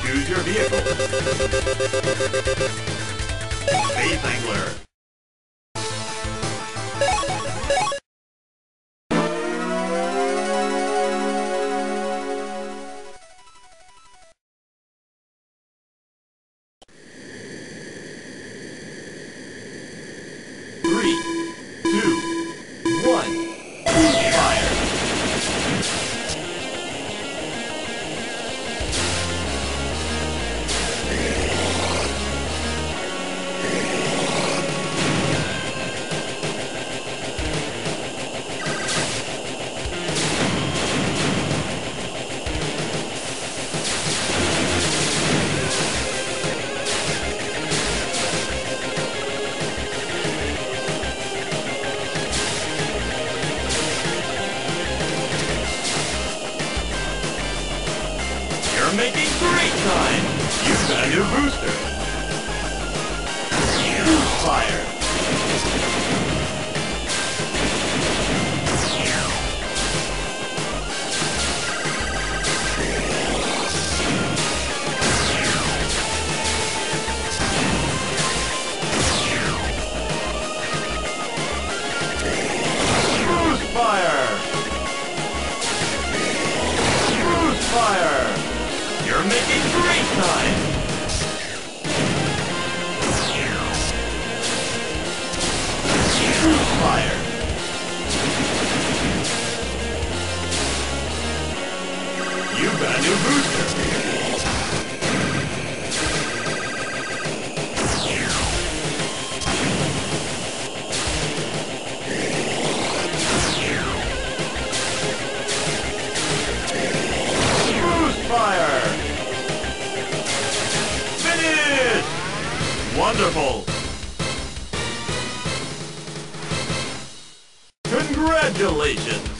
Choose your vehicle. Space Angler. Three, two, one. Fire. You're making great time! You've got a new booster! Boost Fire! Boost Fire! Boost Fire! You're making great time! Boost Fire! You've got a new booster! Boost Fire! Finish! Wonderful! Congratulations!